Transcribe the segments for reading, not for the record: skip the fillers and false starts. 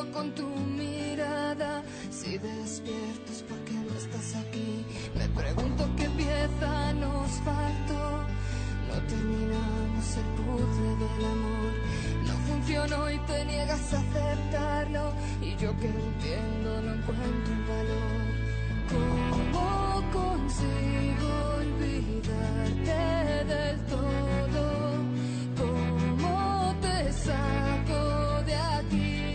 olvido con tu mirada. Si despierto es porque no estás aquí. Me pregunto qué pieza nos faltó. No terminamos el puzzle del amor. No funcionó y te niegas a aceptarlo. Y yo que entiendo no encuentro el valor. ¿Cómo consigo olvidarte del todo? ¿Cómo te saco de aquí?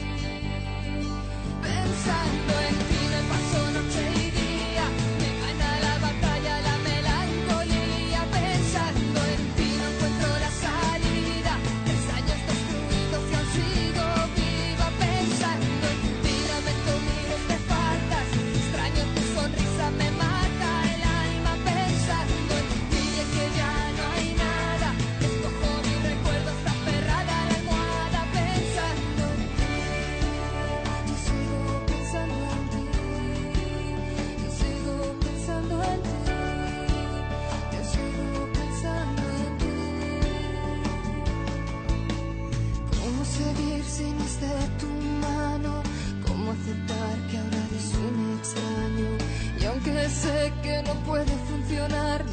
Pensando en ti me paso noche y día. Me gana la batalla la melancolía. Pensando en ti no encuentro la salida. 3 años destruidos y aún sigo viva. Pensando en ti lamento miles de faltas. Extraño tu sonrisa, me mata el alma. Pensando en ti es que ya no hay nada. Escojo mi recuerdo, está aferrada a la almohada. Pensando en ti, yo sigo pensando en ti. Yo sigo pensando en ti. Yo sigo pensando en ti. ¿Cómo seguir si no es de tu mano? ¿Cómo aceptar que ahora eres un extraño? Y aunque sé que no puede funcionar,